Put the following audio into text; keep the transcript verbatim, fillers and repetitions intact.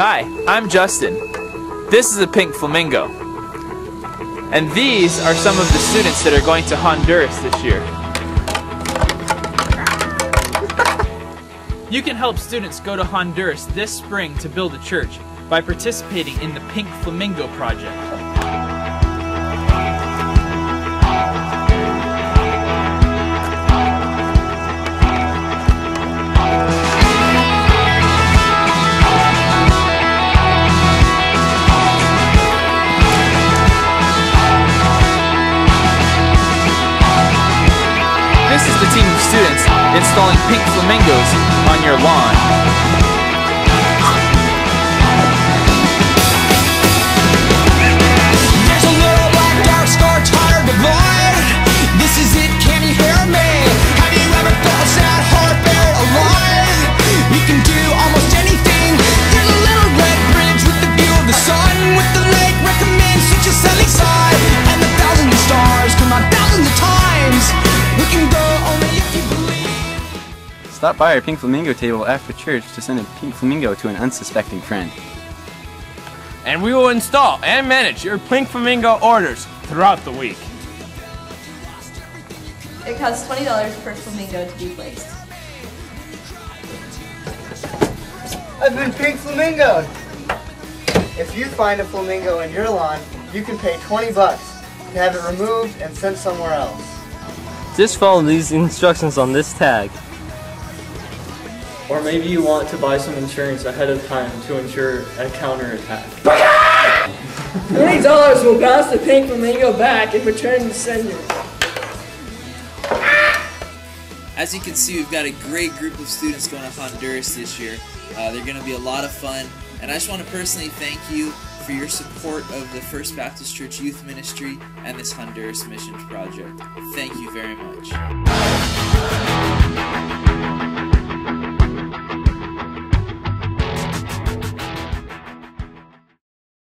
Hi, I'm Justin. This is a pink flamingo. And these are some of the students that are going to Honduras this year. You can help students go to Honduras this spring to build a church by participating in the Pink Flamingo Project. This is the team of students installing pink flamingos on your lawn. There's a little black dark scar tired of boy. This is it, can you hear me? Have you ever felt sad heart buried alive? You can do almost anything. There's a little red bridge with the view of the sun, with the lake recommends such a sunny side, and the thousands of stars come out thousands of times. We can go only if you believe. Stop by our Pink Flamingo table after church to send a pink flamingo to an unsuspecting friend. And we will install and manage your Pink Flamingo orders throughout the week. It costs twenty dollars per flamingo to be placed. I've been pink flamingoed. If you find a flamingo in your lawn, you can pay twenty bucks to have it removed and sent somewhere else. Just follow these instructions on this tag. Or maybe you want to buy some insurance ahead of time to ensure a counterattack. twenty dollars will bounce the pink flamingo back and return the sender. As you can see, we've got a great group of students going to Honduras this year. Uh, they're going to be a lot of fun, and I just want to personally thank you for your support of the First Baptist Church Youth Ministry and this Honduras Missions Project. Thank you very much.